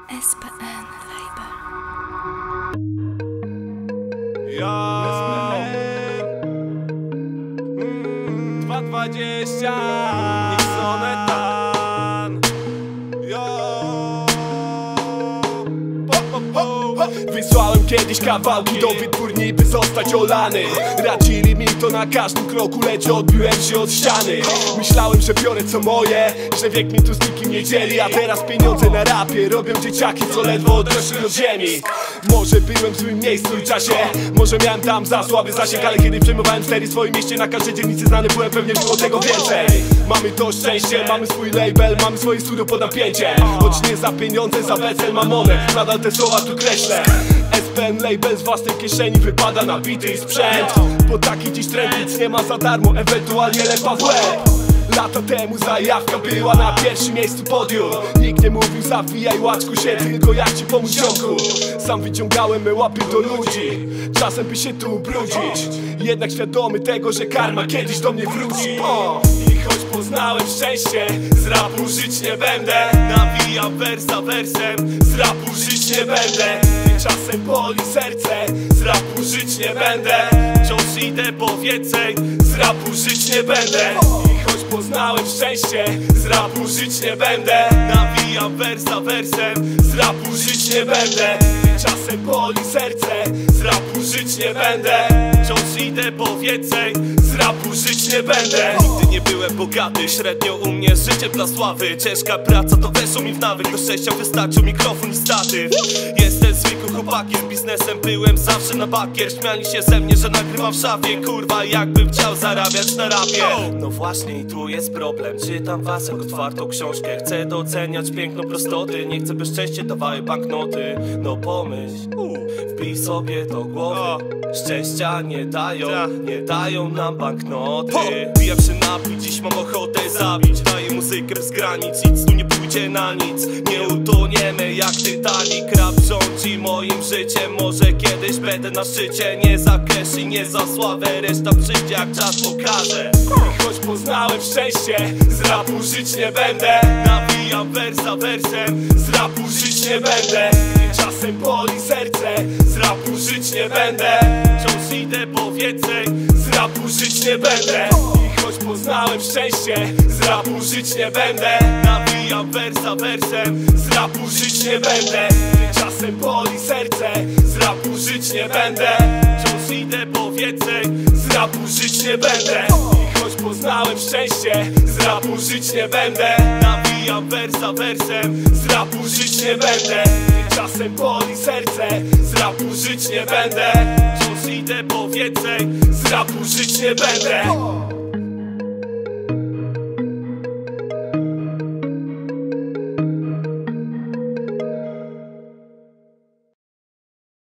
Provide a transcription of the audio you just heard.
SPN Label. Yo, 220 Nixonetan. Yo, wysłałem kiedyś kawałki do wytwórni, by zostać olany. Radzili mi to na każdym kroku, lecz odbiłem się od ściany. Myślałem, że biorę co moje, że wiek mi tu z nikim nie dzieli. A teraz pieniądze na rapie robią dzieciaki, co ledwo odeszły od ziemi. Może byłem w złym miejscu i czasie, może miałem tam za słaby zasięg, ale kiedy przejmowałem stery w swoim mieście, na każdej dzielnicy znany byłem, pewnie było tego więcej. Mamy to szczęście, mamy swój label, mamy swoje studio pod napięciem. Choć nie za pieniądze, za wesel mamonę, nadal te słowa tu kreślę. SPN Label z własnej kieszeni wypada na bity i sprzęt, bo taki dziś trend, nic nie ma za darmo, ewentualnie lepa w łeb. Lata temu zajawka była na pierwszym miejscu podium. Nikt nie mówił zawijaj łaczku się, tylko jak ci pomóc ziomku. Sam wyciągałem me łapy do ludzi, czasem by się tu ubrudzić, jednak świadomy tego, że karma kiedyś do mnie wróci. I choć poznałem szczęście, z rapu żyć nie będę. Nawijam wersa wersem, z rapu żyć nie będę. Czasem boli serce, z rapu żyć nie będę. Wciąż idę po więcej, z rapu żyć nie będę. I choć poznałem szczęście, z rapu żyć nie będę. Nawijam wersa wersem, z rapu żyć nie będę. Czasem boli serce, z rapu żyć nie będę. Wciąż idę po więcej, z rapu żyć nie będę. Nigdy nie byłem bogaty, średnio u mnie życie dla sławy. Ciężka praca to weszło mi w nawyk, do szczęścia wystarczył mikrofon i statyw. Jestem zwykłym chłopakiem, z biznesem byłem zawsze na bakier. Śmiali się ze mnie, że nagrywam w szafie, kurwa jakbym chciał zarabiać na rapie. No właśnie i tu jest problem, czytam was jak otwartą książkę. Chcę doceniać piękno prostoty, nie chcę by szczęście dawały banknoty. No pomyśl, wbij sobie do głowy, szczęścia nie dają nam banknoty. Bijam się napój, dziś mam ochotę zabić. Daję muzykę bez granic, nic tu nie pójdzie na nic. Nie utoniemy jak Titanic, rap rządzi moim życiem. Może kiedyś będę na szczycie, nie za cash i nie za sławę. Reszta przyjdzie jak czas pokaże. I choć poznałem szczęście, z rapu żyć nie będę. Nawijam wersa wersem, z rapu żyć nie będę. Czasem boli serce, z rapu żyć nie będę. Wciąż idę po więcej, z rapu żyć nie będę. I choć poznałem szczęście, z rapu żyć nie będę. Nawijam wersa wersem, z rapu żyć nie będę. Czasem boli serce, z rapu żyć nie będę. Wciąż idę po więcej, z rapu żyć nie będę. I choć poznałem szczęście, z rapu żyć nie będę. Nawijam wersa wersem, z rapu żyć nie będę. Czasem boli serce, z rapu żyć nie będę. Wciąż idę po więcej, z rapu żyć nie będę.